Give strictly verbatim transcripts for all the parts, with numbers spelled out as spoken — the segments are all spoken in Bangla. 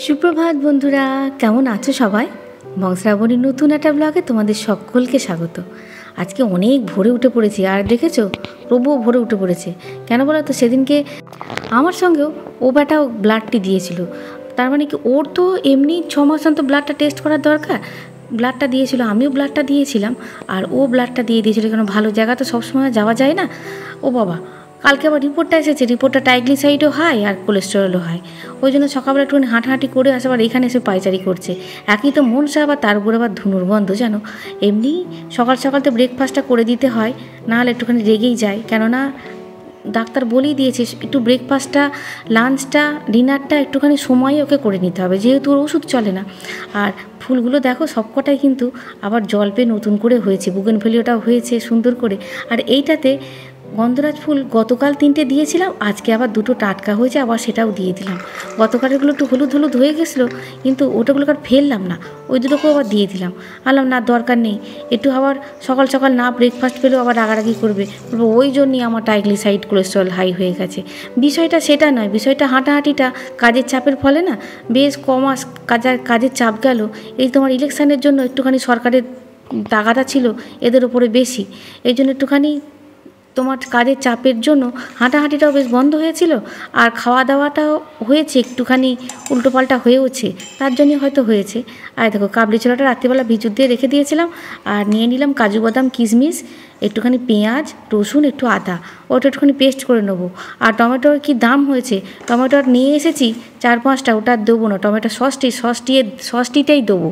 সুপ্রভাত বন্ধুরা, কেমন আছো সবাই? বংশরাবণীর নতুন একটা ব্লগে তোমাদের সকলকে স্বাগত। আজকে অনেক ভোরে উঠে পড়েছি, আর দেখেছো প্রভুও ভোরে উঠে পড়েছে। কেন বলো তো, সেদিনকে আমার সঙ্গেও ও বেটাও ব্লাডটি দিয়েছিল। তার মানে কি, ওর তো এমনি ছ মাস অন্তর ব্লাডটা টেস্ট করার দরকার, ব্লাডটা দিয়েছিল, আমিও ব্লাডটা দিয়েছিলাম, আর ও ব্লাডটা দিয়ে দিয়েছিল। কারণ ভালো জায়গা তো সবসময় যাওয়া যায় না। ও বাবা, কালকে আবার রিপোর্টটা এসেছে, রিপোর্টটা ট্রাইগ্লিসাইডও হাই আর কোলেস্টেরলও হাই। ওই জন্য সকালবেলা একটুখানি হাঁটাহাঁটি করে আসে, আবার এখানে এসে পায়চারি করছে। একই তো মনসা, আবার তার উপরে আবার ধুনুর গন্ধ। জানো, এমনি সকাল সকাল তো ব্রেকফাস্টটা করে দিতে হয়, নাহলে একটুখানি রেগেই যায়। কেননা ডাক্তার বলেই দিয়েছে একটু ব্রেকফাস্টটা, লাঞ্চটা, ডিনারটা একটুখানি সময়ে ওকে করে নিতে হবে, যেহেতু ওর ওষুধ চলে না। আর ফুলগুলো দেখো সবকটাই কিন্তু আবার জল পেয়ে নতুন করে হয়েছে, বুগেনভেলিয়াটাও হয়েছে সুন্দর করে। আর এইটাতে গন্ধরাজ ফুল গতকাল তিনটে দিয়েছিলাম, আজকে আবার দুটো টাটকা হয়েছে, আবার সেটাও দিয়ে দিলাম। গতকালেরগুলো একটু হলুদ হলুদ হয়ে গেছিলো, কিন্তু ওটাগুলোকে আর ফেললাম না, ওই দুটোকেও আবার দিয়ে দিলাম। আলাম না, দরকার নেই। একটু আবার সকাল সকাল না ব্রেকফাস্ট পেলেও আবার রাগারাগি করবে, ওই জন্যই আমার ট্রাইগ্লিসাইড কোলেস্টেরল হাই হয়ে গেছে। বিষয়টা সেটা নয়, বিষয়টা হাঁটাহাঁটিটা কাজের চাপের ফলে না বেশ কমাস কাজার কাজের চাপ গেল। এই তোমার ইলেকশানের জন্য একটুখানি সরকারের তাগাদা ছিল এদের ওপরে বেশি, এই জন্য একটুখানি তোমার কাজের চাপের জন্য হাঁটাহাঁটিটাও বেশ বন্ধ হয়েছিল, আর খাওয়া দাওয়াটাও হয়েছে একটুখানি উল্টোপাল্টা হয়েওছে, তার জন্যই হয়তো হয়েছে। আর দেখো কাবলি ছোলাটা রাত্রিবেলা ভিজুর দিয়ে রেখে দিয়েছিলাম, আর নিয়ে নিলাম কাজু বাদাম কিশমিশ, একটুখানি পেঁয়াজ রসুন একটু আদা, ওটা একটুখানি পেস্ট করে নেবো। আর টমেটোর কি দাম হয়েছে, টমেটোর নিয়ে এসেছি চার পাঁচটা, ওটা দেবো না, টমেটো সসটি সসটি সসটিটাই দেবো।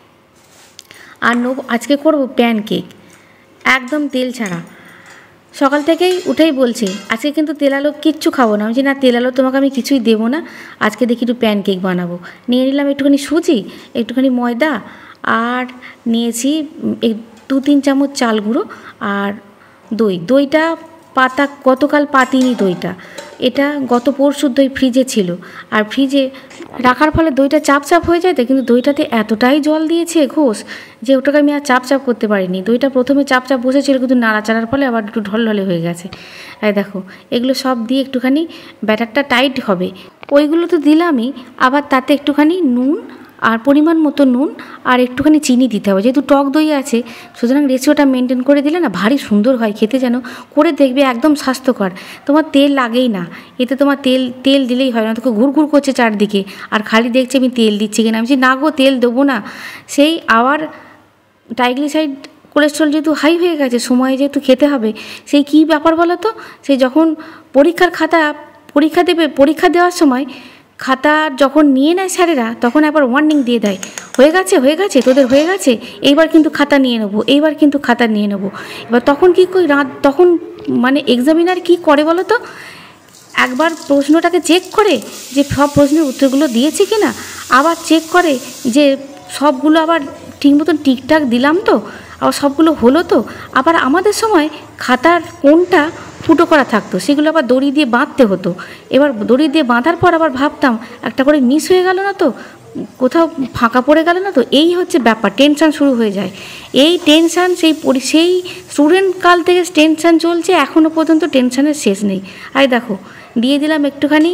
আর নেবো, আজকে করবো প্যানকেক, একদম তেল ছাড়া। সকাল থেকেই উঠেই বলছি আজকে কিন্তু তেল আলো কিচ্ছু খাবো না। আমি বলছি না, তেল আলো তোমাকে আমি কিছুই দেবো না, আজকে দেখি একটু প্যানকেক বানাবো। নিয়ে নিলাম একটুখানি সুজি, একটুখানি ময়দা, আর নিয়েছি এই দু তিন চামচ চাল গুঁড়ো, আর দই। দইটা পাতা গতকাল পাতিনি দইটা, এটা গত পরশুর দই ফ্রিজে ছিল, আর ফ্রিজে রাখার ফলে দইটা চাপ চাপ হয়ে যায় তো, কিন্তু দইটাতে এতটাই জল দিয়েছে ঘোষ যে ওটাকে আমি আর চাপ চাপ করতে পারিনি। দইটা প্রথমে চাপ চাপ বসেছিল, কিন্তু নাড়াচাড়ার ফলে আবার একটু ঢলঢলে হয়ে গেছে। এই দেখো এগুলো সব দিয়ে একটুখানি ব্যাটারটা টাইট হবে। ওইগুলো তো দিলামই, আবার তাতে একটুখানি নুন আর পরিমাণ মতো নুন আর একটুখানি চিনি দিতে হবে, যেহেতু টক দই আছে, সুতরাং রেশিওটা মেনটেন করে দিলে না ভারী সুন্দর হয় খেতে। যেন করে দেখবে, একদম স্বাস্থ্যকর, তোমার তেল লাগেই না এতে। তোমার তেল তেল দিলেই হয় না, তোকে ঘুরঘুর করছে চারদিকে, আর খালি দেখছে আমি তেল দিচ্ছি কিনা। আমি বলছি না গো, তেল দেবো না। সেই আবার ট্রাইগ্লিসাইড কোলেস্ট্রল যেহেতু হাই হয়ে গেছে, সময়ে যেহেতু খেতে হবে, সেই কী ব্যাপার বলো তো, সেই যখন পরীক্ষার খাতা পরীক্ষা দেবে, পরীক্ষা দেওয়ার সময় খাতা যখন নিয়ে নেয় স্যারেরা, তখন একবার ওয়ার্নিং দিয়ে দেয়, হয়ে গেছে হয়ে গেছে তোদের হয়ে গেছে, এইবার কিন্তু খাতা নিয়ে নেবো, এইবার কিন্তু খাতা নিয়ে নেবো। এবার তখন কী করি, রাত তখন মানে এক্সামিনার কী করে বলো তো, একবার প্রশ্নটাকে চেক করে যে সব প্রশ্নের উত্তরগুলো দিয়েছে কি না, আবার চেক করে যে সবগুলো আবার ঠিক মতন ঠিকঠাক দিলাম তো, আবার সবগুলো হলো তো। আবার আমাদের সময় খাতার কোনটা ফুটো করা থাকতো, সেগুলো আবার দড়ি দিয়ে বাঁধতে হতো। এবার দড়ি দিয়ে বাঁধার পর আবার ভাবতাম একটা করে মিস হয়ে গেল না তো, কোথাও ফাঁকা পড়ে গেল না তো, এই হচ্ছে ব্যাপার, টেনশান শুরু হয়ে যায়। এই টেনশান সেই সেই স্টুডেন্ট কাল থেকে টেনশান চলছে, এখনও পর্যন্ত টেনশানের শেষ নেই। আর দেখো দিয়ে দিলাম একটুখানি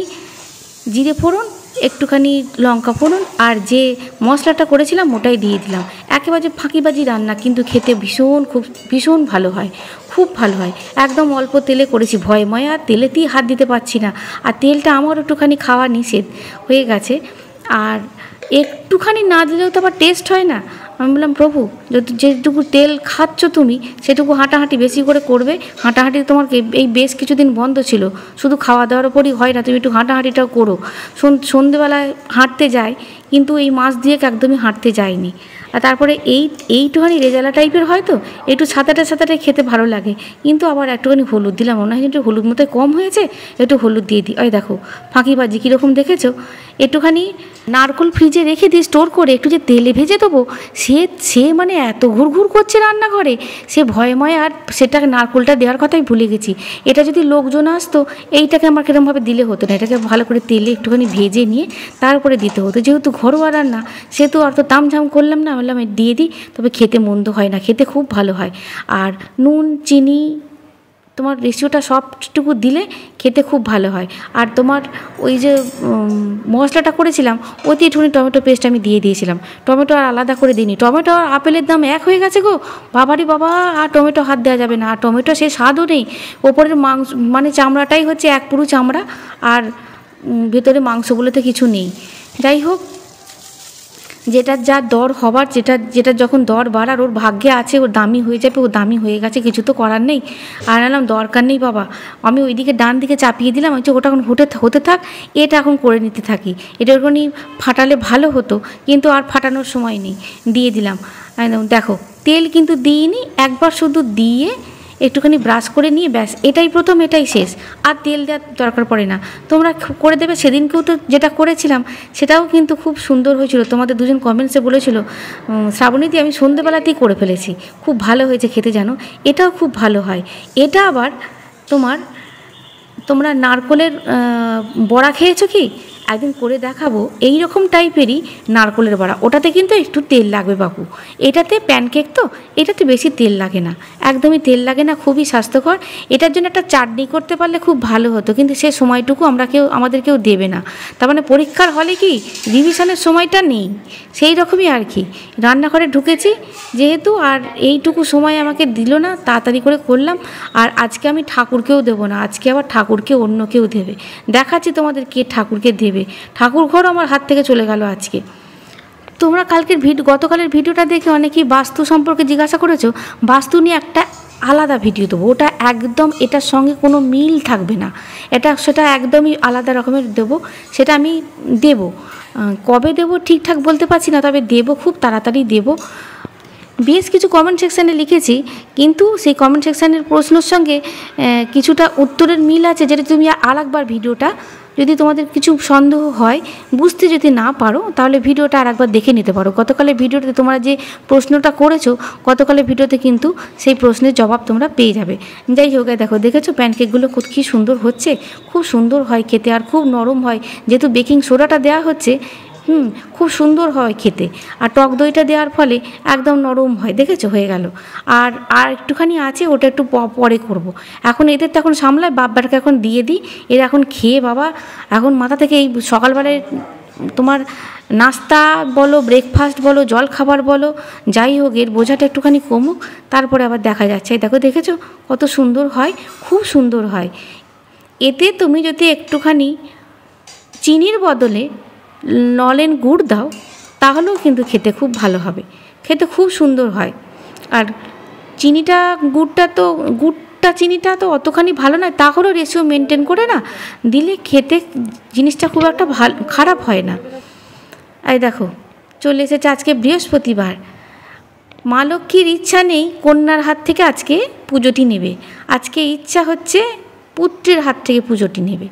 জিরে ফোড়ন, একটুখানি লঙ্কা ফোড়ন, আর যে মশলাটা করেছিলাম ওটাই দিয়ে দিলাম। একেবারে ফাঁকিবাজি রান্না, কিন্তু খেতে ভীষণ খুব ভীষণ ভালো হয়, খুব ভালো হয়। একদম অল্প তেলে করেছি, ভয়ে ময়ে আর তেলেতেই হাত দিতে পারছি না, আর তেলটা আমার একটুখানি খাওয়া নিষেধ হয়ে গেছে। আর একটুখানি না দিলেও তো আবার টেস্ট হয় না। আমি বললাম প্রভু, যদি যেটুকু তেল খাচ্ছ তুমি সেটুকু হাঁটাহাঁটি বেশি করে করবে। হাঁটাহাঁটি তোমার এই বেশ কিছুদিন বন্ধ ছিল, শুধু খাওয়া দাওয়ার ওপরই হয় না, তুমি একটু হাঁটাহাঁটিটাও করো। সন্ধেবেলায় হাঁটতে যায়, কিন্তু এই মাস দিয়ে একদমই হাঁটতে যায়নি। আর তারপরে এই এইটুখানি রেজালা টাইপের হয় তো, একটু ছাতাটা ছাতাটা খেতে ভালো লাগে, কিন্তু আবার একটুখানি হলুদ দিলাম, মনে হয় একটু হলুদ মতো কম হয়েছে, একটু হলুদ দিয়ে দিই। ওই দেখো ফাঁকিবাজি কীরকম দেখেছো। একটুখানি নারকোল ফ্রিজে রেখে দিয়ে স্টোর করে একটু যে তেলে ভেজে দেবো, সে সে মানে এত ঘুরঘুর করছে রান্নাঘরে, সে ভয়ে ময়ে আর সেটাকে নারকোলটা দেওয়ার কথাই ভুলে গেছি। এটা যদি লোকজন আসতো, এইটাকে আমার কিরমভাবে দিলে হতো না, এটাকে ভালো করে তেলে একটুখানি ভেজে নিয়ে তারপরে দিতে হতো। যেহেতু ঘরোয়া রান্না, সেহেতু অত তামঝাম করলাম না, বললাম দিয়ে দিই, তবে খেতে মন্দ হয় না, খেতে খুব ভালো হয়। আর নুন চিনি তোমার রেশিওটা সবটুকু দিলে খেতে খুব ভালো হয়। আর তোমার ওই যে মশলাটা করেছিলাম ওতে একটুখানি টমেটো পেস্ট আমি দিয়ে দিয়েছিলাম, টমেটো আর আলাদা করে দিইনি। টমেটো আর আপেলের দাম এক হয়ে গেছে গো, বাবারি বাবা, আর টমেটো হাত দেওয়া যাবে না। আর টমেটো সে স্বাদও নেই, ওপরের মাংস মানে চামড়াটাই হচ্ছে এক পুরো চামড়া, আর ভেতরে মাংসগুলোতে কিছু নেই। যাই হোক, যেটার যা দর হবার, যেটা যেটা যখন দর বাড়ার ওর ভাগ্যে আছে, ওর দামি হয়ে যাবে, ও দামি হয়ে গেছে, কিছু তো করার নেই। আর আনলাম দরকার নেই বাবা, আমি ওইদিকে ডান দিকে চাপিয়ে দিলাম, হচ্ছে ওটা এখন হতে হতে থাক, এটা এখন করে নিতে থাকি। এটা ওখানে ফাটালে ভালো হতো, কিন্তু আর ফাটানোর সময় নেই, দিয়ে দিলাম। দেখো তেল কিন্তু দিইনি, একবার শুধু দিয়ে একটুখানি ব্রাশ করে নিয়ে ব্যাস, এটাই প্রথম, এটাই শেষ, আর তেল দেওয়ার দরকার পড়ে না। তোমরা করে দেবে। সেদিনকেও তো যেটা করেছিলাম সেটাও কিন্তু খুব সুন্দর হয়েছিল, তোমাদের দুজন কমেন্টসে বলেছিল শ্রাবণীদি আমি সন্ধ্যেবেলাতেই করে ফেলেছি, খুব ভালো হয়েছে খেতে, জানো এটাও খুব ভালো হয়। এটা আবার তোমার, তোমরা নারকোলের বড়া খেয়েছো কি? একদিন করে দেখাবো এই রকম টাইপেরই নারকোলের বড়া, ওটাতে কিন্তু একটু তেল লাগবে বাবু। এটাতে প্যানকেক তো, এটাতে বেশি তেল লাগে না, একদমই তেল লাগে না, খুবই স্বাস্থ্যকর। এটার জন্য একটা চাটনি করতে পারলে খুব ভালো হতো, কিন্তু সে সময়টুকু আমরা কেউ আমাদের কেউ দেবে না। তার মানে পরীক্ষার হলে কি রিভিশনের সময়টা নেই, সেই রকমই আর কি। রান্নাঘরে ঢুকেছি যেহেতু, আর এইটুকু সময় আমাকে দিল না, তাড়াতাড়ি করে করলাম। আর আজকে আমি ঠাকুরকেও দেবো না, আজকে আবার ঠাকুরকে অন্য কেউ দেবে। দেখাচ্ছি তোমাদের কে ঠাকুরকে দেবে। ঠাকুর ঘর আমার হাত থেকে চলে গেল আজকে। তোমরা কালকের ভিডিও, গতকালের ভিডিওটা দেখে অনেকেই বাস্তু সম্পর্কে জিজ্ঞাসা করেছো, বাস্তু নিয়ে একটা আলাদা ভিডিও দেবো, ওটা একদম এটার সঙ্গে কোনো মিল থাকবে না, এটা সেটা একদমই আলাদা রকমের দেবো, সেটা আমি দেবো। কবে দেবো ঠিকঠাক বলতে পারছি না, তবে দেবো, খুব তাড়াতাড়ি দেবো। বেশ কিছু কমেন্ট সেকশানে লিখেছি, কিন্তু সেই কমেন্ট সেকশানের প্রশ্নের সঙ্গে কিছুটা উত্তরের মিল আছে, যেটা তুমি আরেকবার ভিডিওটা, যদি তোমাদের কিছু সন্দেহ হয়, বুঝতে যদি না পারো, তাহলে ভিডিওটা আর একবার দেখে নিতে পারো। গতকালের ভিডিওতে তোমরা যে প্রশ্নটা করেছো, গতকালের ভিডিওতে কিন্তু সেই প্রশ্নের জবাব তোমরা পেয়ে যাবে। যাই হোক, দেখো দেখেছো প্যানকেকগুলো কী সুন্দর হচ্ছে, খুব সুন্দর হয় খেতে, আর খুব নরম হয়, যেহেতু বেকিং সোডাটা দেওয়া হচ্ছে, হুম খুব সুন্দর হয় খেতে। আর টক দইটা দেওয়ার ফলে একদম নরম হয়, দেখেছো হয়ে গেল। আর আর একটুখানি আছে, ওটা একটু পরে করব। এখন এদের তো এখন সামলায়, বাব্বাটাকে এখন দিয়ে দিই, এরা এখন খেয়ে বাবা এখন মাথা থেকে এই সকালবেলায় তোমার নাস্তা বলো, ব্রেকফাস্ট বলো, জল খাবার বলো, যাই হোক এর বোঝাটা একটুখানি কমুক, তারপরে আবার দেখা যাচ্ছে। দেখো দেখেছো কত সুন্দর হয়, খুব সুন্দর হয়। এতে তুমি যদি একটুখানি চিনির বদলে নলেন গুড় দাও, তাহলেও কিন্তু খেতে খুব ভালো হবে, খেতে খুব সুন্দর হয়। আর চিনিটা, গুড়টা তো গুড়টা চিনিটা তো অতখানি ভালো নয়, তাহলেও রেশিও মেনটেন করে না দিলে খেতে জিনিসটা খুব একটা ভালো খারাপ হয় না। এই দেখো চলে এসেছে আজকে বৃহস্পতিবার, মা লক্ষ্মীর ইচ্ছা নেই কন্যার হাত থেকে আজকে পুজোটি নেবে, আজকে ইচ্ছা হচ্ছে পুত্রের হাত থেকে পুজোটি নেবে।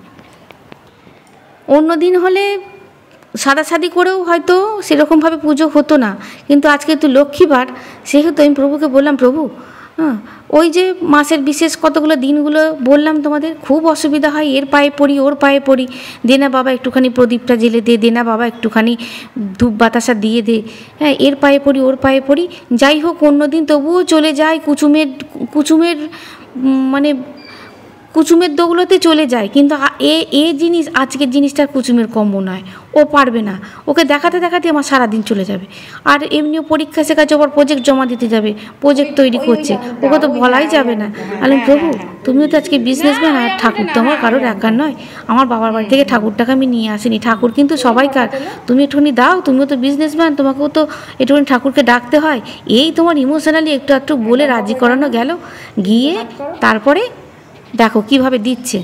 অন্য দিন হলে সাদাসাদি করেও হয়তো সেরকমভাবে পুজো হতো না, কিন্তু আজকে তো লক্ষ্মীবার, সেহেতু আমি প্রভুকে বললাম, প্রভু হ্যাঁ ওই যে মাসের বিশেষ কতগুলো দিনগুলো বললাম তোমাদের, খুব অসুবিধা হয়, এর পায়ে পড়ি ওর পায়ে পড়ি, দে না বাবা একটুখানি প্রদীপটা জেলে দে, দে না বাবা একটুখানি ধূপ বাতাসা দিয়ে দে, হ্যাঁ এর পায়ে পড়ি ওর পায়ে পড়ি। যাই হোক অন্য দিন তবুও চলে যায়, কুচুমের কুচুমের মানে কুচুমের দোগুলোতে চলে যায়, কিন্তু এ এ জিনিস আজকের জিনিসটার কুচুমের কম্য নয়, ও পারবে না, ওকে দেখাতে দেখাতে আমার সারাদিন চলে যাবে। আর এমনিও পরীক্ষা শেখাচ্ছে, আবার প্রজেক্ট জমা দিতে যাবে, প্রজেক্ট তৈরি করছে, ওকে তো বলাই যাবে না। আমি প্রভু তুমিও তো আজকে বিজনেসম্যান, আর ঠাকুর তো আমার কারোর একার নয়, আমার বাবার বাড়ি থেকে ঠাকুরটাকে আমি নিয়ে আসিনি, ঠাকুর কিন্তু সবাইকার, তুমি একটুখানি দাও, তুমিও তো বিজনেসম্যান, তোমাকেও তো একটুখানি ঠাকুরকে ডাকতে হয়। এই তোমার ইমোশনালি একটু একটু বলে রাজি করানো গেল, গিয়ে তারপরে দেখো কিভাবে দিচ্ছে।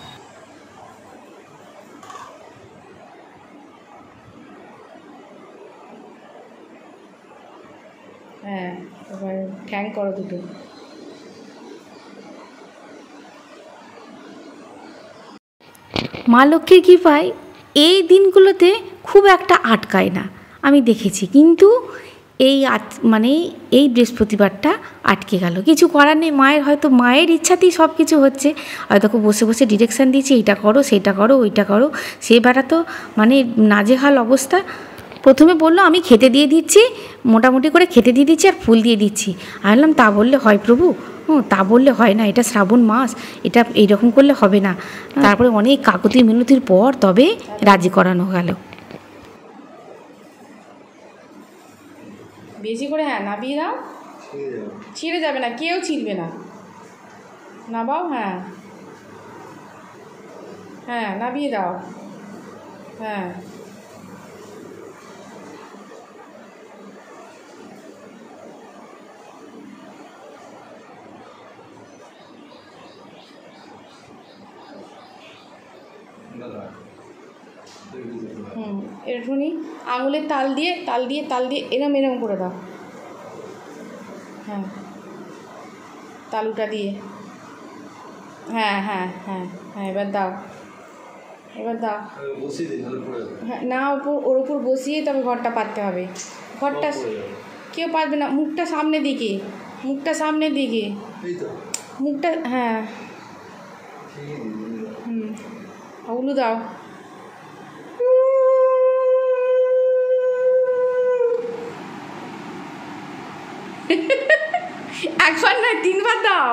হ্যাঁ এবার ঠ্যাং করো দুটো। মা লক্ষ্মীর কৃপায় এই দিনগুলোতে খুব একটা আটকায় না, আমি দেখেছি, কিন্তু এই মানে এই বৃহস্পতিবারটা আটকে গেল, কিছু করার নেই, মায়ের হয়তো মায়ের ইচ্ছাতেই সব কিছু হচ্ছে, হয়তো বসে বসে ডিরেকশান দিয়েছে, এইটা করো সেইটা করো ওইটা করো, সে বেড়া তো মানে নাজেহাল অবস্থা। প্রথমে বললো আমি খেতে দিয়ে দিচ্ছি, মোটামুটি করে খেতে দিয়ে দিচ্ছি আর ফুল দিয়ে দিচ্ছি। আমি বললাম তা বললে হয় প্রভু? হুম, তা বললে হয় না, এটা শ্রাবণ মাস, এটা এইরকম করলে হবে না। তারপরে অনেক কাকুতি মিনতির পর তবে রাজি করানো গেল। বেশি করে হ্যাঁ নাবিয়ে দাও, ছিঁড়ে যাবে না, কেউ ছিঁড়বে না, নাবাও, হ্যাঁ হ্যাঁ নাবিয়ে দাও, হ্যাঁ হুম একটুখানি আঙুলের তাল দিয়ে তাল দিয়ে তাল দিয়ে এরম এরম করে দাও, হ্যাঁ তালুটা দিয়ে, হ্যাঁ হ্যাঁ হ্যাঁ হ্যাঁ এবার দাও, এবার দাও, হ্যাঁ না ওপর ওর ওপর বসিয়ে তবে ঘরটা পাততে হবে। ঘরটা কেউ পাতবে না, মুখটা সামনের দিকে, মুখটা সামনের দিকে, মুখটা, হ্যাঁ হুম ওগুলো দাও, একবার নয় তিনবার দাও।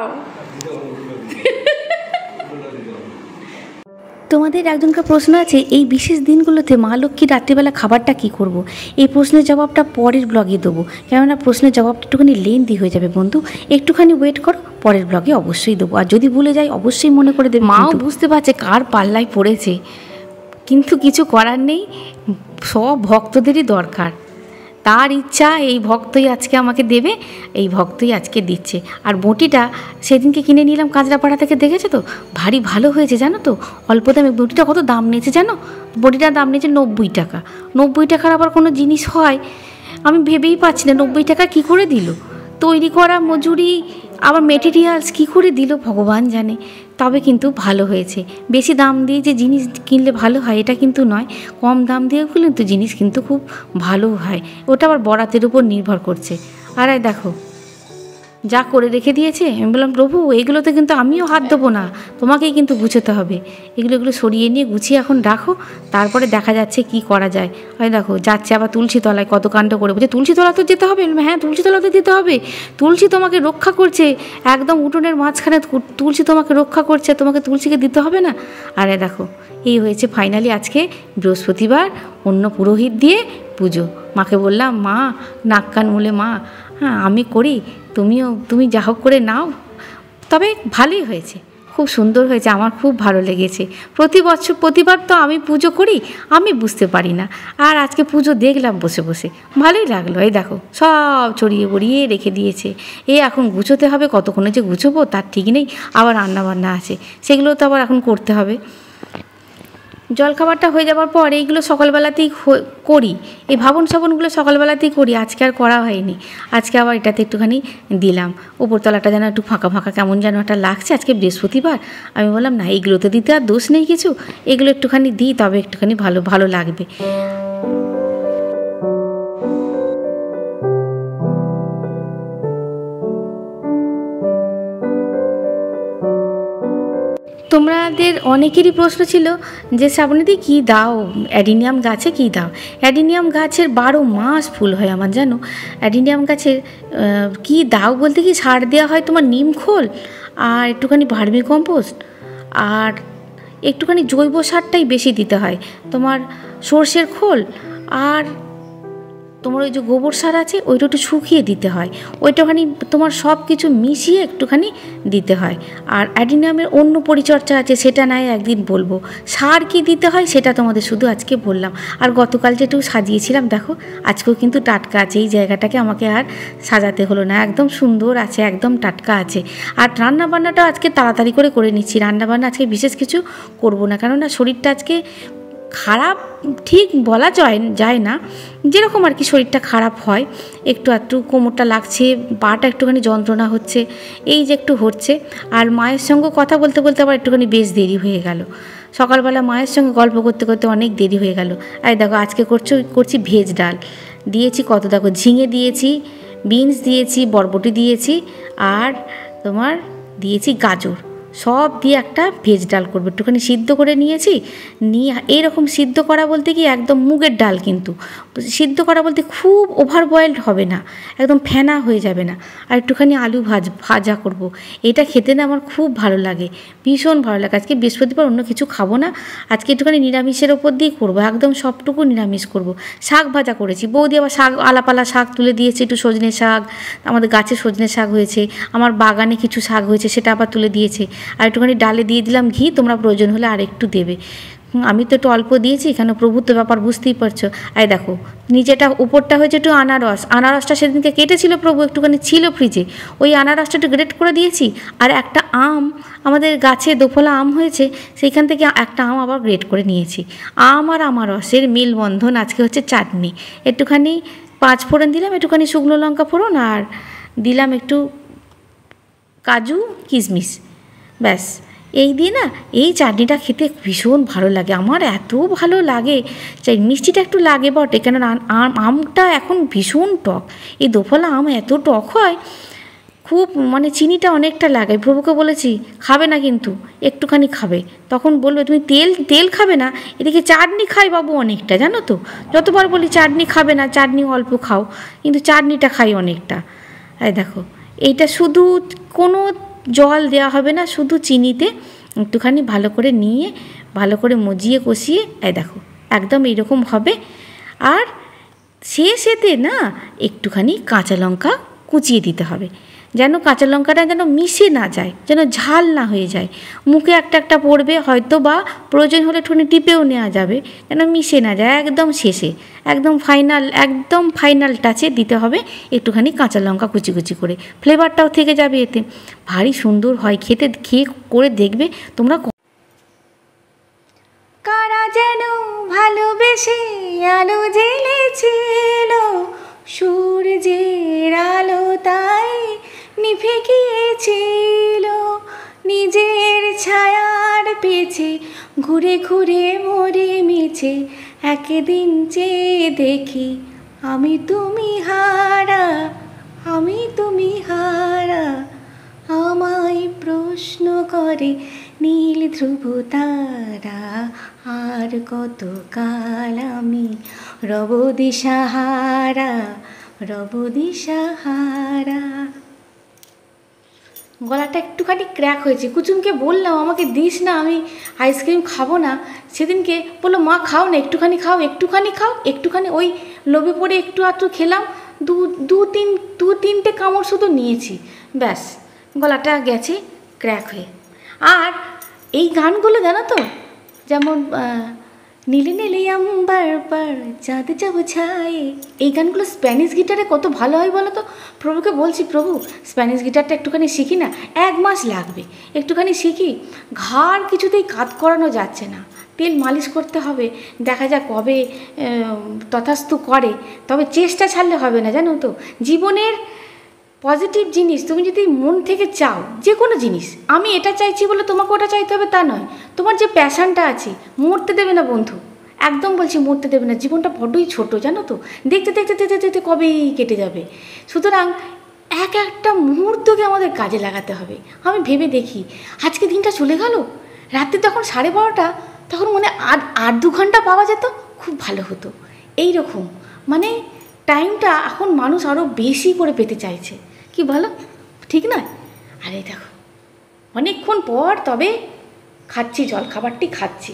তোমাদের একজনকে প্রশ্ন আছে এই বিশেষ দিনগুলোতে মা লক্ষ্মী রাত্রিবেলা খাবারটা কি করব। এই প্রশ্নের জবাবটা পরের ব্লগে দেবো, কেননা প্রশ্নের জবাবটা একটুখানি লেন্দি হয়ে যাবে বন্ধু, একটুখানি ওয়েট করো, পরের ব্লগে অবশ্যই দেবো। আর যদি ভুলে যাই অবশ্যই মনে করে দেবে। মাও বুঝতে পারছে কার পাল্লায় পড়েছে, কিন্তু কিছু করার নেই, সব ভক্তদেরই দরকার, তার ইচ্ছা এই ভক্তই আজকে আমাকে দেবে, এই ভক্তই আজকে দিচ্ছে। আর বটিটা সেদিনকে কিনে নিলাম কাঁচরাপাড়া থেকে, দেখেছো তো ভারী ভালো হয়েছে জানো তো, অল্প দামে। বটিটা কত দাম নিয়েছে জানো? বটিটার দাম নিয়েছে নব্বই টাকা। নব্বই টাকার আবার কোনো জিনিস হয় আমি ভেবেই পাচ্ছি না, নব্বই টাকা কী করে দিল, তৈরি করা মজুরি আবার মেটেরিয়ালস কী করে দিল ভগবান জানে। তবে কিন্তু ভালো হয়েছে। বেশি দাম দিয়ে যে জিনিস কিনলে ভালো হয় এটা কিন্তু নয়, কম দাম দিয়েও কিন্তু জিনিস কিন্তু খুব ভালো হয়, ওটা আবার বরাতের উপর নির্ভর করছে। আর এই দেখো যা করে রেখে দিয়েছে, আমি বললাম প্রভু এগুলোতে কিন্তু আমিও হাত দেবো না, তোমাকেই কিন্তু গুছোতে হবে, এগুলো এগুলো সরিয়ে নিয়ে গুছিয়ে এখন রাখো, তারপরে দেখা যাচ্ছে কি করা যায়। ওই দেখো যাচ্ছে আবার তুলসী তলায়, কত কাণ্ড করে বলছে তুলসী তলা তো যেতে হবে, হ্যাঁ তুলসী তলাতে যেতে হবে, তুলসী তোমাকে রক্ষা করছে, একদম উঠোনের মাঝখানে তুলসী তোমাকে রক্ষা করছে, তোমাকে তুলসীকে দিতে হবে না। আর এ দেখো এই হয়েছে ফাইনালি আজকে বৃহস্পতিবার, অন্য পুরোহিত দিয়ে পুজো। মাকে বললাম মা নাক কান মুলে মা, হ্যাঁ আমি করি, তুমিও তুমি যা হোক করে নাও। তবে ভালোই হয়েছে, খুব সুন্দর হয়েছে, আমার খুব ভালো লেগেছে। প্রতি বছর প্রতিবার তো আমি পুজো করি, আমি বুঝতে পারি না, আর আজকে পুজো দেখলাম বসে বসে, ভালোই লাগলো। এই দেখো সব ছড়িয়ে বড়িয়ে রেখে দিয়েছে, এ এখন গুছোতে হবে, কতক্ষণে যে গুছোবো তার ঠিক নেই, আবার রান্নাবান্না আছে সেগুলো তো আবার এখন করতে হবে। জলখাবারটা হয়ে যাওয়ার পর এইগুলো সকালবেলাতেই করি, এই ভাবন সাবনগুলো সকালবেলাতেই করি, আজকে আর করা হয়নি। আজকে আবার এটাতে একটুখানি দিলাম, ওপরতলাটা যেন একটু ফাঁকা ফাঁকা কেমন যেন একটা লাগছে, আজকে বৃহস্পতিবার। আমি বললাম না এইগুলোতে দিতে আর দোষ নেই কিছু, এগুলো একটুখানি দিই তবে একটুখানি ভালো ভালো লাগবে। তোমাদের অনেকেরই প্রশ্ন ছিল যে শ্রাবণীদি কী দাও, অ্যাডিনিয়াম গাছে কী দাও। অ্যাডিনিয়াম গাছের বারো মাস ফুল হয় আমার জানো। অ্যাডিনিয়াম গাছের কী দাও বলতে কি সার দেওয়া হয় তোমার নিম খোল আর একটুখানি ভার্মি কম্পোস্ট আর একটুখানি জৈব সারটাই বেশি দিতে হয়, তোমার সর্ষের খোল আর তোমার ওই যে গোবর সার আছে ওইটা একটু শুকিয়ে দিতে হয়, ওইটাখানি তোমার সব কিছু মিশিয়ে একটুখানি দিতে হয়। আর অ্যাডিনিয়ামের অন্য পরিচর্যা আছে, সেটা নয় একদিন বলবো। সার কি দিতে হয় সেটা তোমাদের শুধু আজকে বললাম। আর গতকাল যেটুকু সাজিয়েছিলাম দেখো আজকেও কিন্তু টাটকা আছে, এই জায়গাটাকে আমাকে আর সাজাতে হলো না, একদম সুন্দর আছে, একদম টাটকা আছে। আর রান্নাবান্নাটাও আজকে তাড়াতাড়ি করে করে নিচ্ছি, রান্নাবান্না আজকে বিশেষ কিছু করব না, কেননা শরীরটা আজকে খারাপ ঠিক বলা যায় যায় না, যেরকম আর কি শরীরটা খারাপ হয়, একটু একটু কোমরটা লাগছে, পাটা একটুখানি যন্ত্রণা হচ্ছে, এই যে একটু হচ্ছে। আর মায়ের সঙ্গে কথা বলতে বলতে আবার একটুখানি বেশ দেরি হয়ে গেল, সকালবেলা মায়ের সঙ্গে গল্প করতে করতে অনেক দেরি হয়ে গেল। আর দেখো আজকে করছো করছি ভেজ ডাল দিয়েছি, কত দেখো ঝিঙে দিয়েছি, বিনস দিয়েছি, বরবটি দিয়েছি আর তোমার দিয়েছি গাজর, সব দিয়ে একটা ভেজ ডাল করবো। একটুখানি সিদ্ধ করে নিয়েছি, নিয়ে এইরকম সিদ্ধ করা বলতে কি একদম মুগের ডাল, কিন্তু সিদ্ধ করা বলতে খুব ওভার বয়েলড হবে না, একদম ফেনা হয়ে যাবে না। আর একটুখানি আলু ভাজ ভাজা করব। এটা খেতে না আমার খুব ভালো লাগে, ভীষণ ভালো লাগে। আজকে বৃহস্পতিবার অন্য কিছু খাবো না, আজকে একটুখানি নিরামিষের ওপর দিয়েই করবো, একদম সবটুকু নিরামিষ করব। শাক ভাজা করেছি, বৌদি আবার শাক আলাপালা শাক তুলে দিয়েছে, একটু সজনে শাক, আমাদের গাছে সজনে শাক হয়েছে, আমার বাগানে কিছু শাক হয়েছে সেটা আবার তুলে দিয়েছে। আর একটুখানি ডালে দিয়ে দিলাম ঘি, তোমরা প্রয়োজন হলে আর একটু দেবে। আমি তো একটু অল্প দিয়েছি, এখানে প্রভুত্ব ব্যাপার বুঝতেই পারছো। এই দেখো নিচেটা উপরটা হয়েছে একটু আনারস, আনারসটা সেদিনকে কেটেছিল প্রভু, একটুখানি ছিল ফ্রিজে, ওই আনারসটা একটু গ্রেট করে দিয়েছি। আর একটা আম, আমাদের গাছে দোফলা আম হয়েছে, সেইখান থেকে একটা আম আবার গ্রেট করে নিয়েছি। আম আর আনারসের মেলবন্ধন আজকে হচ্ছে চাটনি। একটুখানি পাঁচ ফোড়ন দিলাম, একটুখানি শুকনো লঙ্কা ফোড়ন, আর দিলাম একটু কাজু কিশমিশ, ব্যাস। এই দিয়ে না এই চাটনিটা খেতে ভীষণ ভালো লাগে, আমার এত ভালো লাগে। চাই মিষ্টিটা একটু লাগে বটে, কেন আমটা এখন ভীষণ টক, এই দোফলা আম এত টক হয়, খুব মানে চিনিটা অনেকটা লাগে। প্রভুকে বলেছি খাবে না কিন্তু, একটুখানি খাবে, তখন বলবে তুমি তেল তেল খাবে না, এদিকে চাটনি খাই বাবু অনেকটা, জানো তো, যতবার বলি চাটনি খাবে না, চাটনি অল্প খাও, কিন্তু চাটনিটা খাই অনেকটা। এই দেখো এইটা শুধু কোনো জল দেওয়া হবে না, শুধু চিনিতে একটুখানি ভালো করে নিয়ে ভালো করে মজিয়ে কষিয়ে, এই দেখো একদম এইরকম হবে। আর শেষেতে না একটুখানি কাঁচা লঙ্কা কুচিয়ে দিতে হবে, যেন কাঁচা লঙ্কাটা যেন মিশে না যায়, যেন ঝাল না হয়ে যায়, মুখে একটা একটা পড়বে হয়তো, বা প্রয়োজন হলে একটুখানি টিপেও নেওয়া যাবে, যেন মিশে না যায়। একদম শেষে একদম ফাইনাল একদম ফাইনাল টাচে দিতে হবে একটুখানি কাঁচা লঙ্কা কুচি কুচি করে, ফ্লেভারটাও থেকে যাবে এতে, ভারী সুন্দর হয় খেতে, খেয়ে করে দেখবে তোমরা। কারা যেন ভালোবেসে আলো জ্বেলেছিল, সূর্যের আলো তাই নিভে গিয়েছিল, নিজের ছায়ার পেছে ঘুরে ঘুরে মরে মিছে, একদিন চেয়ে দেখি আমি তুমি হারা, আমি তুমি হারা, আমায় প্রশ্ন করে নীল ধ্রুব তারা, আর কত কাল আমি রব দিশাহারা, রব দিশাহারা। গলাটা একটুখানি ক্র্যাক হয়েছে, কুচুমকে বললাম আমাকে দিস না, আমি আইসক্রিম খাবো না, সেদিনকে বললো মা খাও না, একটুখানি খাও একটুখানি খাও একটুখানি, ওই লোভে পড়ে একটু আধটু খেলাম, দু দু তিন দু তিনটে কামড় শুধু নিয়েছি, ব্যাস গলাটা গেছে ক্র্যাক হয়ে। আর এই গানগুলো জানো তো, যেমন নীলে নীলে আম্বার পার চাঁদ যাব ছায়ে, এই গানগুলো স্প্যানিশ গিটারে কত ভালো হয় বলো তো। প্রভুকে বলছি প্রভু স্প্যানিশ গিটারটা একটুখানি শিখি না, এক মাস লাগবে, একটুখানি শিখি, ঘাড় কিছুতেই কাত করানো যাচ্ছে না, তেল মালিশ করতে হবে, দেখা যাক কবে তথাস্তু করে, তবে চেষ্টা ছাড়লে হবে না জানো তো। জীবনের পজিটিভ জিনিস তুমি যদি মন থেকে চাও, যে কোনো জিনিস, আমি এটা চাইছি বলে তোমাকে ওটা চাইতে হবে তা নয়, তোমার যে প্যাশানটা আছে মরতে দেবে না বন্ধু, একদম বলছি মরতে দেবে না, জীবনটা বড্ডই ছোট জানো তো, দেখতে দেখতে দেখতে দেখতে কবেই কেটে যাবে, সুতরাং এক একটা মুহূর্তকে আমাদের কাজে লাগাতে হবে। আমি ভেবে দেখি আজকে দিনটা চলে গেল, রাত্রি তখন সাড়ে বারোটা, তখন মনে আট আট দু ঘন্টা পাওয়া যেত, খুব ভালো হতো। এই রকম মানে টাইমটা এখন মানুষ আরও বেশি করে পেতে চাইছে, কি বলো ঠিক নয়? আরে দেখো অনেকক্ষণ পর তবে খাচ্ছি, জল খাবারটি খাচ্ছি,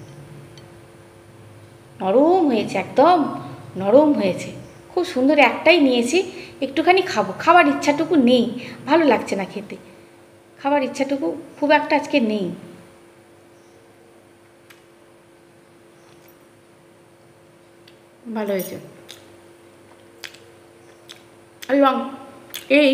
নরম হয়েছে, একদম নরম হয়েছে, খুব সুন্দর। একটাই নিয়েছি, একটুখানি খাবো, খাবার ইচ্ছাটুকু নেই, ভালো লাগছে না খেতে, খাবার ইচ্ছাটুকু খুব একটা আজকে নেই। ভালো হয়েছে। এবং এই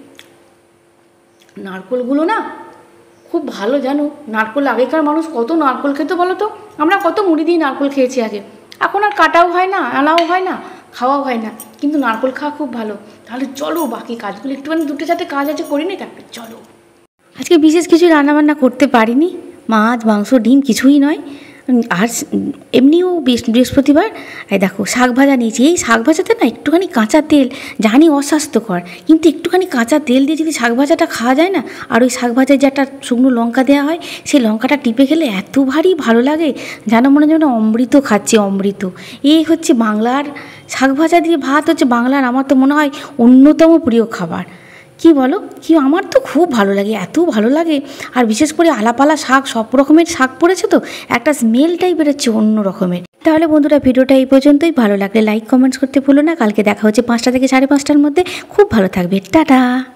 নারকোলগুলো না খুব ভালো জানো, নারকোল আগেকার মানুষ কত নারকোল খেত বলো তো, আমরা কত মুড়ি দিয়ে নারকোল খেয়েছি আগে, এখন আর কাটাও হয় না, আনাও হয় না, খাওয়াও হয় না, কিন্তু নারকোল খাওয়া খুব ভালো। তাহলে চলো বাকি কাজগুলো একটুখানি, দুটো চারটে কাজ আছে করি নি, তারপরে চলো। আজকে বিশেষ কিছু রান্নাবান্না করতে পারিনি, মাছ মাংস ডিম কিছুই নয়, আর এমনিও বৃহস্পতিবার এই দেখো শাক ভাজা নিয়েছি। এই শাক ভাজাতে না একটুখানি কাঁচা তেল, জানি অস্বাস্থ্যকর, কিন্তু একটুখানি কাঁচা তেল দিয়ে যদি শাক ভাজাটা খাওয়া যায় না, আর ওই শাক ভাজায় যে একটা শুকনো লঙ্কা দেওয়া হয়, সেই লঙ্কাটা টিপে খেলে এত ভারী ভালো লাগে, যেন মনে যেন অমৃত খাচ্ছি, অমৃত। এই হচ্ছে বাংলার শাক ভাজা দিয়ে ভাত হচ্ছে বাংলার আমার তো মনে হয় অন্যতম প্রিয় খাবার। কি বলো? কি আমার তো খুব ভালো লাগে, এত ভালো লাগে। আর বিশেষ করে আলাপালা শাক, সব রকমের শাক পড়েছে তো একটা স্মেলটাই বেরোচ্ছে অন্য রকমের। তাহলে বন্ধুরা ভিডিওটা এই পর্যন্তই। ভালো লাগলে লাইক কমেন্টস করতে ভুলো না। কালকে দেখা হচ্ছে পাঁচটা থেকে সাড়ে পাঁচটার মধ্যে। খুব ভালো থাকবে, টাটা।